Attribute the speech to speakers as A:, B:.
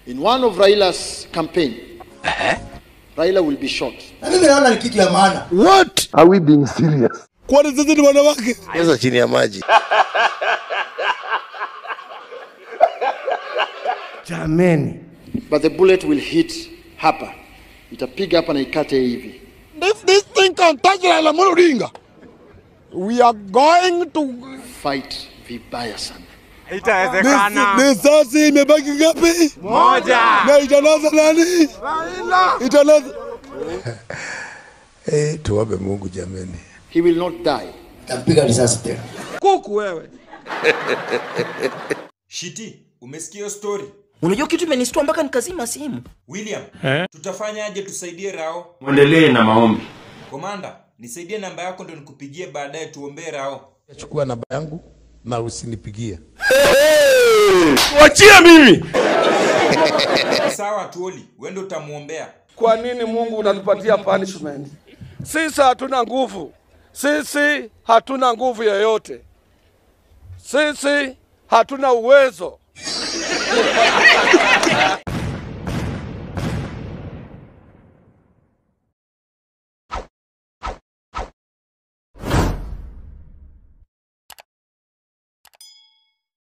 A: In one of Raila's campaign, Raila will be shot.
B: What?
C: Are we being serious?
B: KwaniSisiNiWanawake.
D: Hizo chini ya maji.
B: Jameni.
A: But the bullet will hit hapa. Itapiga hapa na ikate hivi.
B: If this thing can touch Raila Odinga, we are going to
A: Fight vibaya sana.
E: Itawezekana.
B: Risasi imebaki ngapi?
E: Moja.
B: Na italaza nani? Raila. Italaza.
D: Tuombe Mungu jameni.
A: He will not die.
C: Tapiga risasi tena.
B: Kuku wewe.
E: Shiti, umesikia story?
F: Unajua kitu imenistua mpaka nikazima simu.
E: William, tutafanya aje tusaidie Rao?
G: Muendelee na maombi.
E: Komanda, nisaidie namba yako ndio nikupigie baadaye tuombe Rao.
D: Chukua namba yangu na usinipigie.
G: Wachia mimi.
E: Sawa Tuoli, wewe ndio utamuombea.
B: Kwa nini Mungu unatupatia punishment? Sisi hatuna nguvu. Sisi hatuna nguvu yoyote. Sisi hatuna uwezo.